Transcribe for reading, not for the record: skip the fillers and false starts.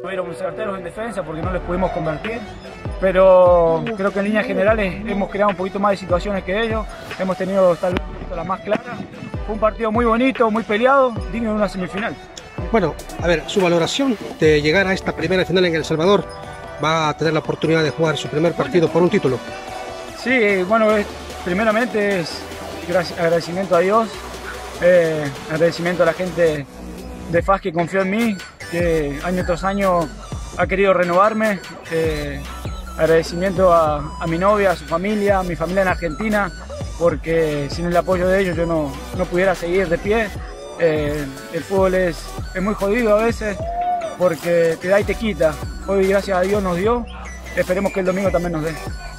Fueron certeros en defensa porque no les pudimos convertir, pero creo que en líneas generales hemos creado un poquito más de situaciones que ellos, hemos tenido tal vez un poquito las más claras. Fue un partido muy bonito, muy peleado, digno de una semifinal. Bueno, a ver, su valoración de llegar a esta primera final en El Salvador, va a tener la oportunidad de jugar su primer partido por un título. Sí, bueno, primeramente es agradecimiento a Dios, agradecimiento a la gente de FAS que confió en mí, que año tras año ha querido renovarme, agradecimiento a mi novia, a su familia, a mi familia en Argentina, porque sin el apoyo de ellos yo no pudiera seguir de pie. El fútbol es muy jodido a veces porque te da y te quita. Hoy gracias a Dios nos dio, esperemos que el domingo también nos dé.